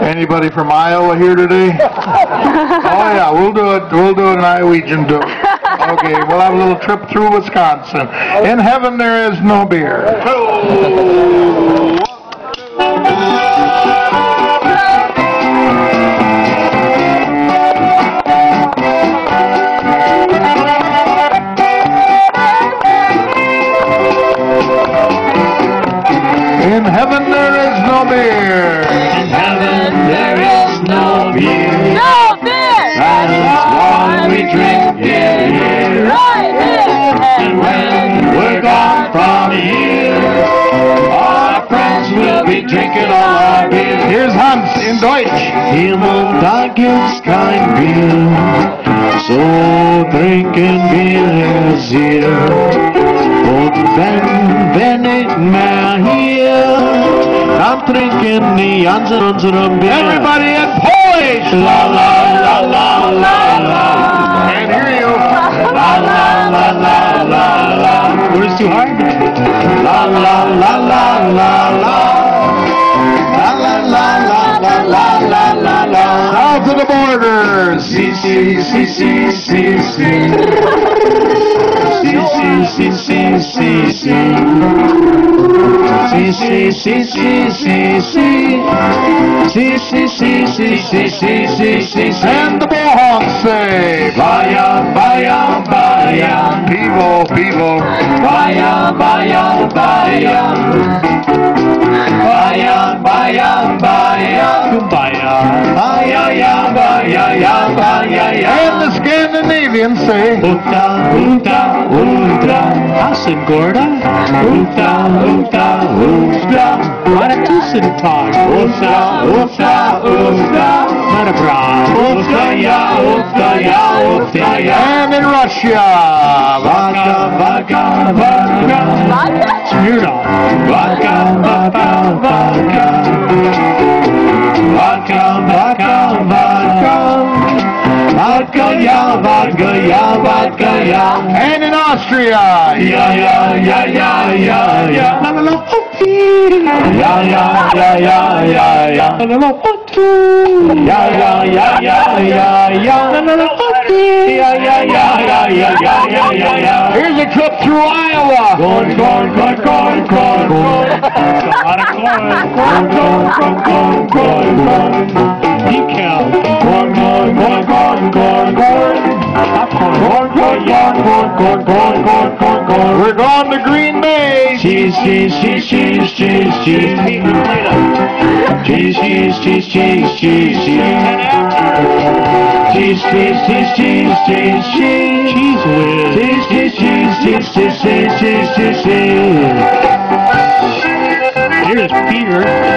Anybody from Iowa here today? Oh yeah, we'll do it. We'll do an Iowegian too. Okay, we'll have a little trip through Wisconsin. In heaven there is no beer. In heaven there is no beer. In heaven there is no beer. No beer! That is why we drink beer here. Right here! And when we're gone from here, our friends will be drinking all our beer. Here's Hans in Deutsch. Himmel, da gibt's kein Bier, so trinken wir es hier. Und wenn wir nicht mehr hier, dann trinken die ganzen unserem Bier. Everybody in Polish. La la la la la la. Can't hear you. La la la la la la. Where's too hard? La la la la la la. La la la la la la la la la. South of the borders. See, see, see, see, see, see. See, see, see, see, see, see. See, see, see, see, see, see. See, see, see, see, see, see, see, see, see. And the Mohawks say, Bayam, bayam, bayam. people, people. Bayam, bayam, bayam. Bayam, bayam, bayam. Bayam. Bayam, bayam, bayam. And the Scandinavians say, Uta, uta, uta. Hassen Gorda. Uta, uta, uta. What a tusental. Uta, uta, uta. Not a bra. Uta, ya, uta, ya, uta, ya. and in Russia, Vodka, vodka, vodka. Smirnoff. Vodka, vodka, vodka. Vodka, vodka, vodka. Vodka, ya, vodka, ya, vodka, ya. and in Austria, Ya, ya, ya, ya, ya, ya. La, la, la, puppy. Ya, ya, ya, ya, ya, ya. La, la, la, puppy. Ya, ya, ya, ya, ya, ya. La, la, la, puppy. Ya, ya, ya, ya, ya, ya, ya, ya, ya. here's a trip through Iowa. Corn, corn, corn, corn, corn, corn. A lot of corn. Corn, corn, corn, corn, corn, corn. Decal. Corn, corn, corn, corn, corn, corn. Popcorn. Corn, corn, corn, corn, corn, corn, corn, corn. We're going to Green Bay. Cheese, cheese, cheese, cheese, cheese, cheese. Cheese, cheese, cheese, cheese, cheese, cheese. Cheese, cheese, cheese, cheese, cheese, cheese. Cheese whiz. Cheese, cheese, cheese, cheese, cheese, cheese, cheese, cheese, cheese. Here's Peter.